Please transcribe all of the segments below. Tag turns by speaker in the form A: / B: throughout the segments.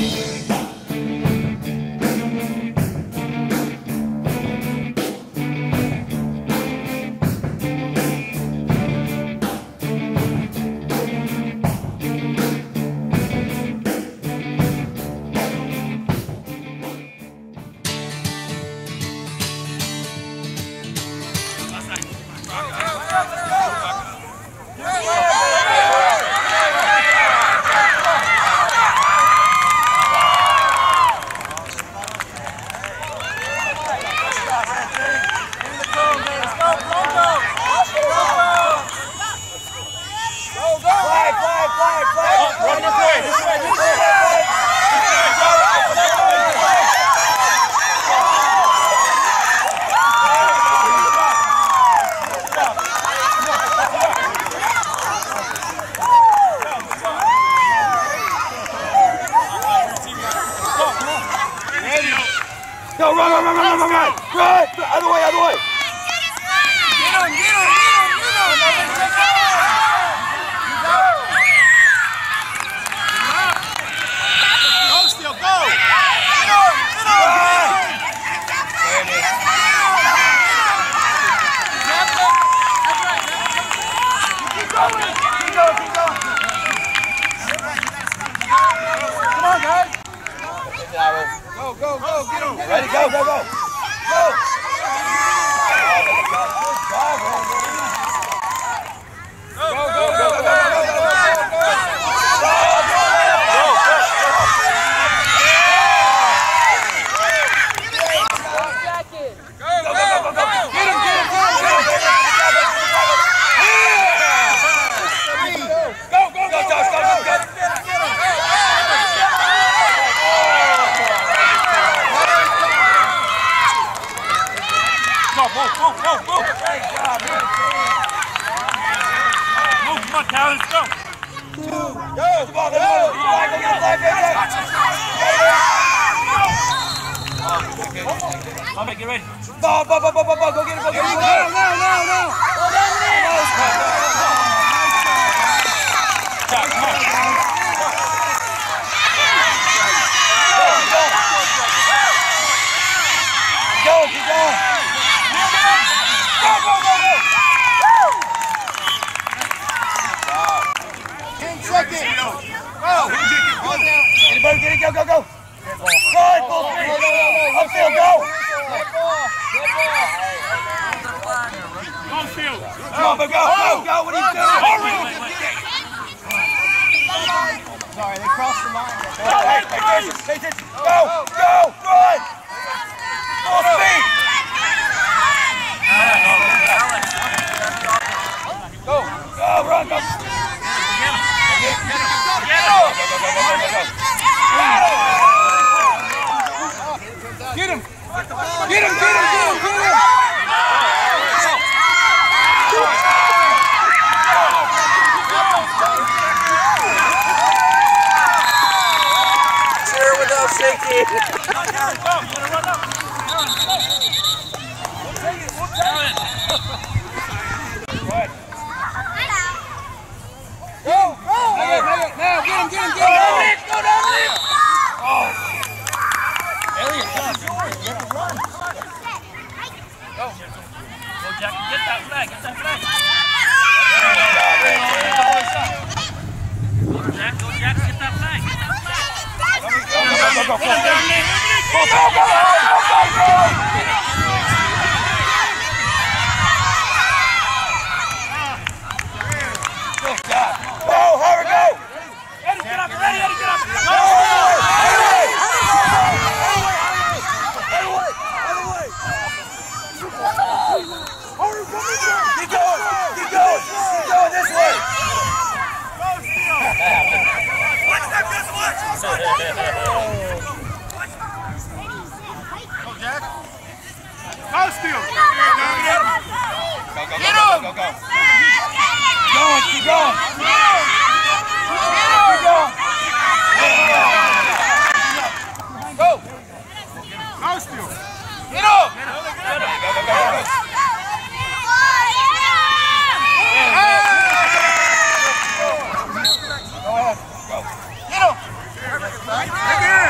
A: Go, run! Other way! Get him! Go still, go! Get him! There it is. Keep going! Come on, guys! Go, get him! Ready, go! Go! Get ready. Ball, go get it, go get it. No. Keep going. Go. 10 seconds. Go. Anybody get it? Go. Good, full speed. Upfield, go. Come on, go! What are you doing? Sorry, they crossed the line. Hey, go! Run! Full speed! Go, run, go! Get him! Cheer without shaking. Go! Now, get him! Go, Dominic! Oh! Elliot, you have to run. Go, Jack, get that flag. Go, Jack, get that flag. Go. Good job. Go, Howard, go. Eddie, get up. Go. Keep going this way. Watch that pistol, watch. Go, Jack. Go, Steele. Go. Get him. Go. Keep going. Go. Go, Steele. Get him. Go. Get him!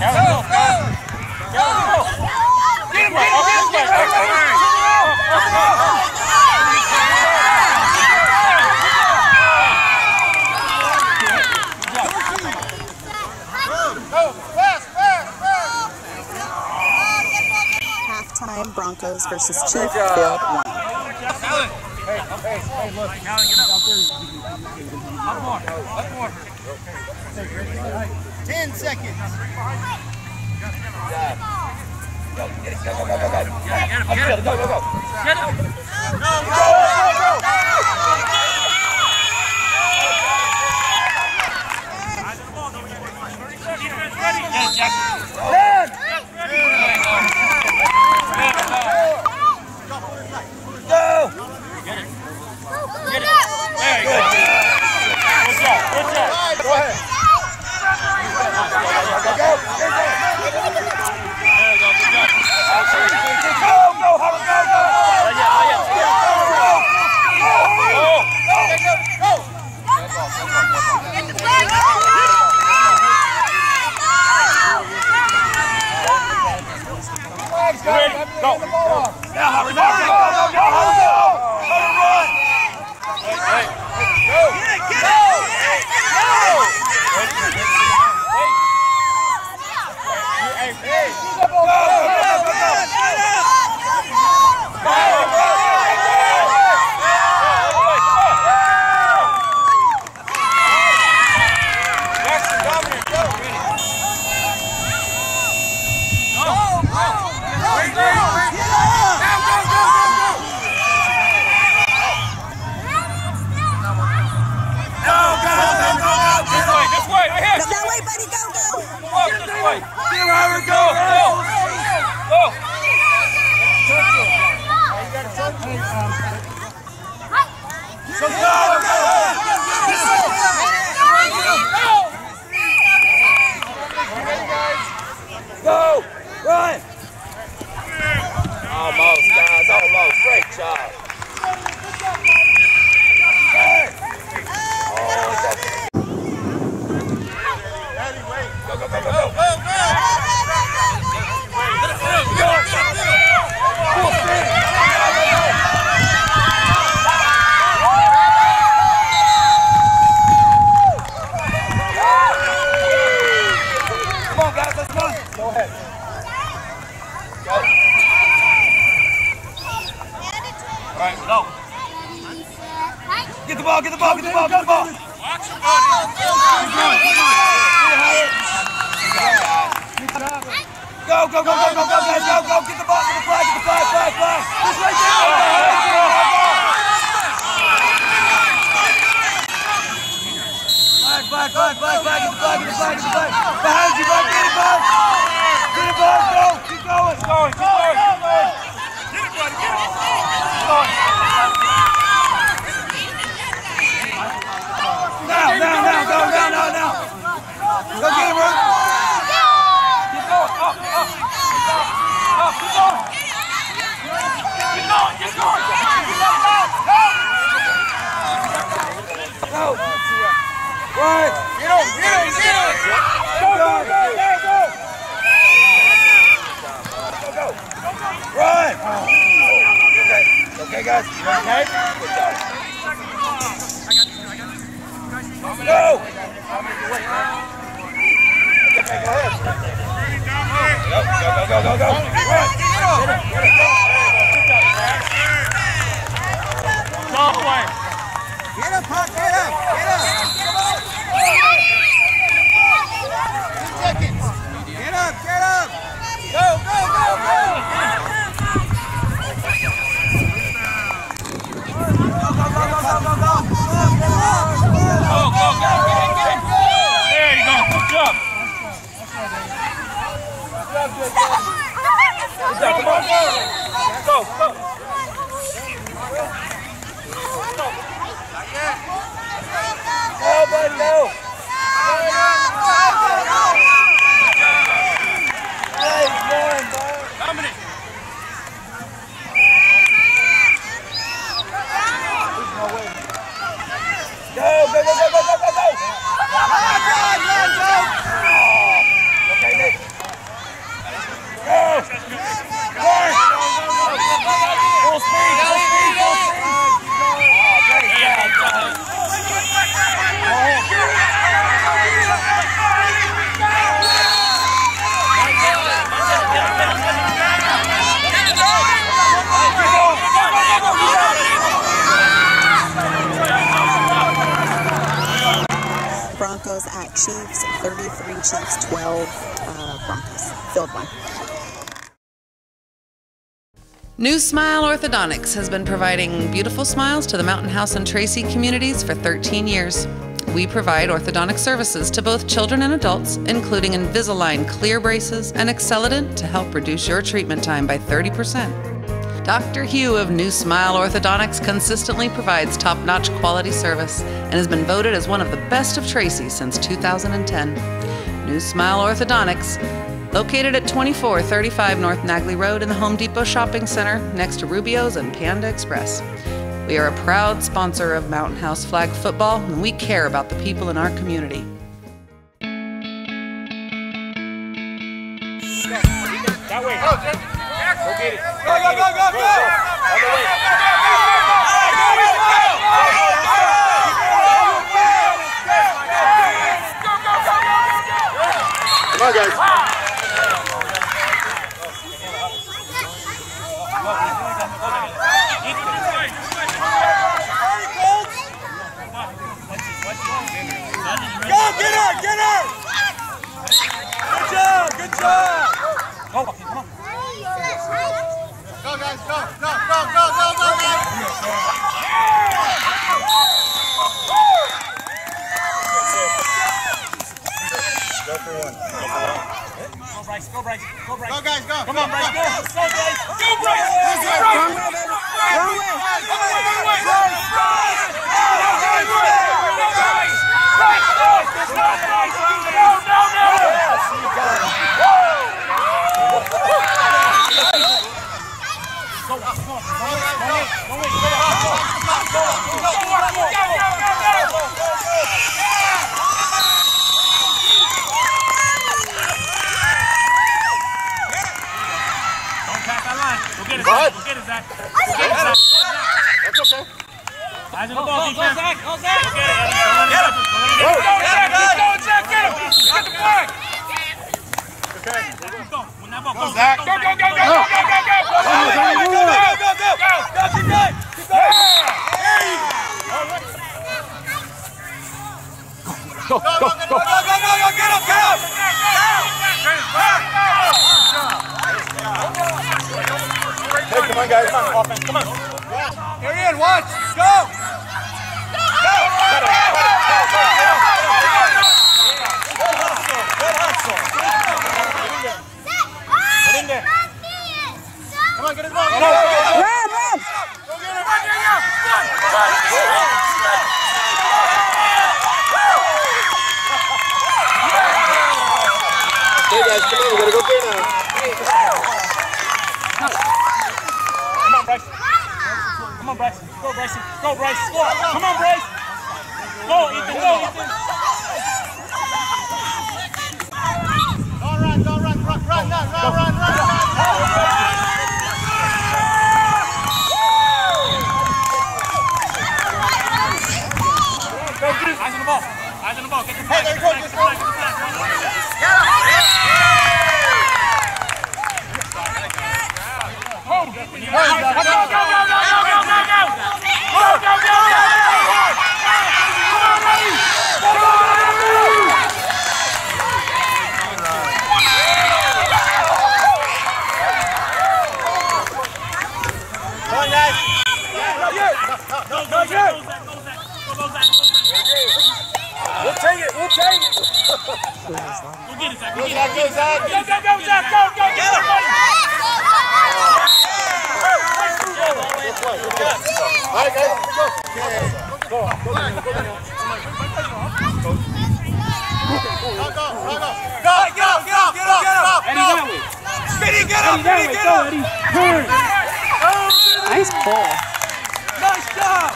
B: Halftime Broncos versus Chief Field 1.
A: Hey, look. Alan, get up. 10 seconds. Go, get it, go. Get him. Go. Get him. Go. Ready. Get it, Jackson. Go. Get it. There you go. Good job. Go ahead. Go. Go! Run! Almost, guys. Almost. Great job. Get the ball. Watch your body. Go, guys, go. Get the ball, get the flag. This right there. Flag. Get the flag. Behind you, bud. Get it, bud. Go. Keep going. Get it, buddy. Now. Go get him, Ruth. Keep going. Keep going. Go. Right. Get him. Go. Run. Okay, guys. You okay? Good job. Go! Okay, go ahead. Go. Run. All the way. Get him, Puck. Get him. 2 seconds. Get him. Go. There you go. Good job. Come on. Go. Go, bud, go. Dominic. Go. Okay, Nick.
B: Broncos at Chiefs, 33 Chiefs, 12 Broncos. Field one.
C: New Smile Orthodontics has been providing beautiful smiles to the Mountain House and Tracy communities for 13 years. We provide orthodontic services to both children and adults, including Invisalign clear braces and Excellident to help reduce your treatment time by 30%. Dr. Hugh of New Smile Orthodontics consistently provides top-notch quality service and has been voted as one of the best of Tracy since 2010. New Smile Orthodontics, located at 2435 North Nagley Road in the Home Depot Shopping Center next to Rubio's and Panda Express. We are a proud sponsor of Mountain House Flag Football, and we care about the people in our community.
A: That way. Go get it. Go, go, go, go, go. On the way. Come on, guys. Go, get her, get her! Good job, good job! Go, come on. Go, guys, go, go, go, go, go, go, guys! Go for one. Go, Bryce, go, Bryce, go, Bryce. Go, guys, go. Come on, Bryce, go. Go, Bryce. Go, Bryce. Wrong way, baby. Wrong way. Go ahead. Go get it, Zach. Go get it, Zach. That's okay. Eyes on the ball, defense. Go, Zach. Go, Zach. Go get it. Get him. Go, Zach. Go, Zach. Get him. Get the flag. Okay. Go. When that ball goes, Zach. Go, go, go, go, go, go, go, go, go. Go, go, go, go, go. Go, keep going. Keep going. There you go. Go, go, go, go, go, go, get him, get him. Hey, come on, guys. Come on, offense. Come on. Carry in. Watch. Go. Go. Good hustle. Good hustle. Get in there. Come on, get his ball. Run. Go get him. Hey, guys. Come on. We gotta go get him. Come on, Bryce. Go, Bryce. Go, Bryce. Come on, Bryce. Go, Ethan. Go, Ethan. Go, run, go, run, run, run, run, run, run. Eyes on the ball. Eyes on the ball. Get the flag. Get the flag. Get the flag. Get the We'll take it. We'll take it. Go get it, Zach. Go, Zach. Go, Zach. Go, go, go, Zach. Go, go, get it. All right, guys. Go. Go. Eddie, get up. Eddie, get up. Eddie,
B: nice ball.
A: Nice job.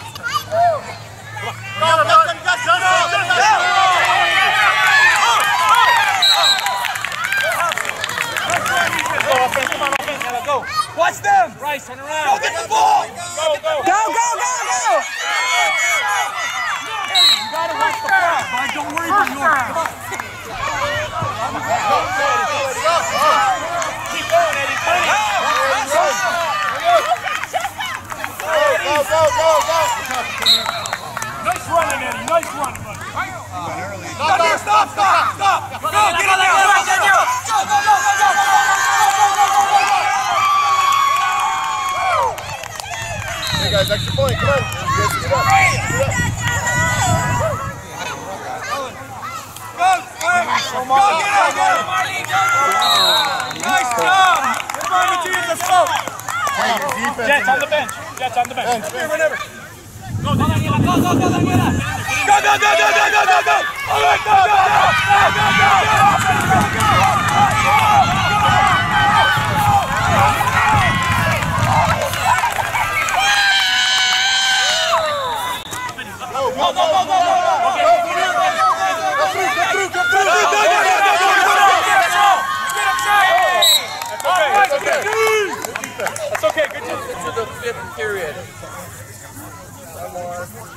A: Go. Watch them. Bryce, turn around. Go get the ball. Go, go.
B: Go, go, go, go.
A: You gotta watch the ball. Bryce, don't worry about yours. Come on. Keep going, Eddie. Go. Nice running, Eddie. Nice running. Stop! Go, get in there!
D: Hey guys, extra point, come on. You guys get up.
A: Go, get out! Nice job! Come on, Matthias, let's go! Jets on the bench. Here, whenever. Go, Daniela, go, Daniela! Go! All right, go! That's okay, good job.
D: To the fifth period.
A: Come on,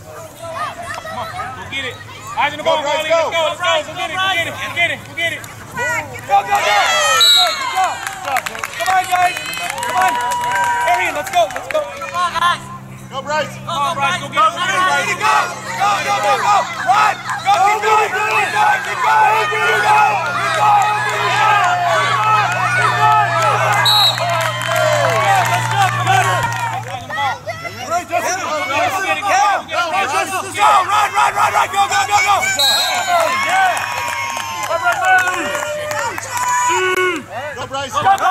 A: go get it. Eyes on the ball, Molly. Let's go. Go get it. Go. Good job. Come on, guys. Come on. Arian, let's go. Come on, guys.
D: Go, Bryce.
A: Come on, Bryce. Go get it. Go. Run. Go. Keep going. Run, go!
D: Go, Bryce.
A: Go, Bryce!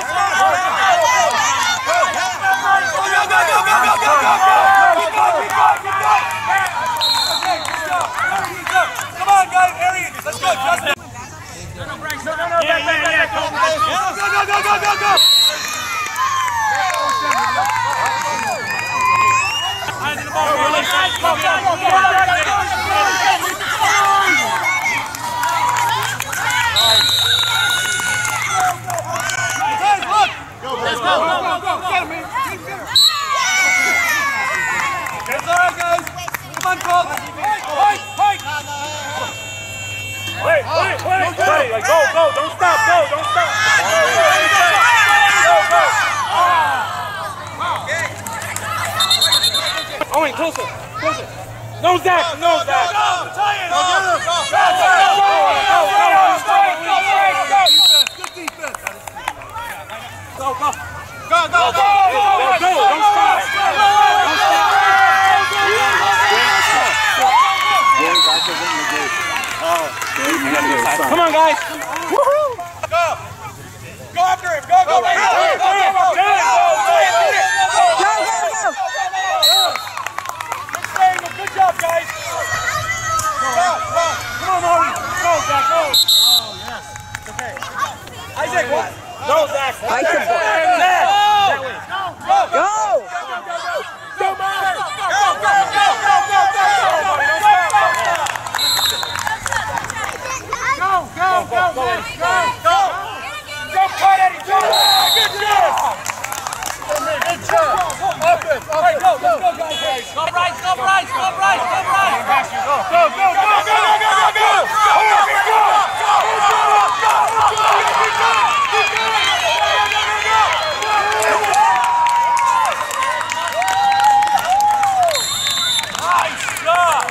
A: Come on, guys, Arian, let's go, Justin! Yeah, go! Eyes in the ball, It's all right, guys. Come on, Colts. Fight. Wait. Like, go. Don't stop. Go. Owen, closer. No, Zach. Go. Good defense. Go. Don't stop. Come on, guys. Woohoo! Go after him. Go. Go. Good job, guys. Come on, Maury. Go, Zach. Go. Oh, yes. Okay. Isaac, what? Go, Zach.
B: I can
A: Zach. Go. Go, Maury. Go, cut Eddie, go! Good job! Offense! Go, guys! Go, Bryce! Go! Nice job!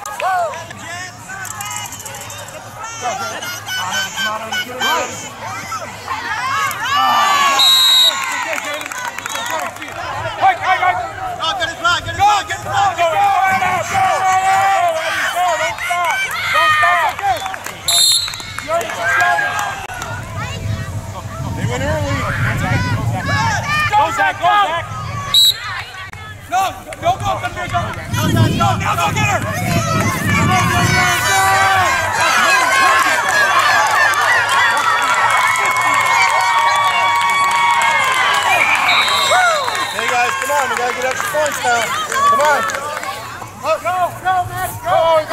D: They went early.
A: Go, Zach! No, go, come here, go! Now go get her!
D: Hey guys, come on, we gotta get extra points now. Come on.
A: Go, Max, go!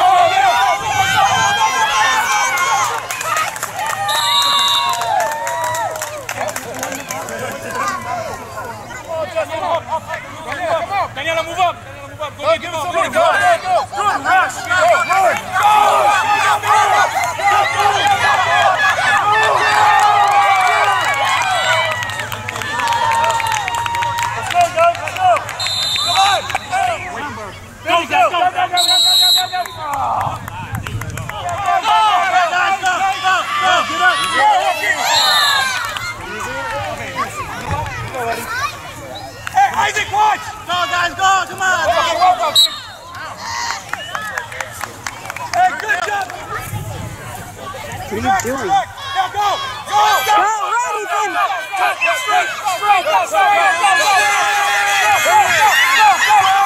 A: Daniela, move up. Go. Good rush. Go. Let's go, guys. Come on.
B: What are you doing?
D: Go, go!
B: Go, right, Ethan!
A: Straight, straight, go, go, go, go, go, go, go, go, go, go, go, go, go,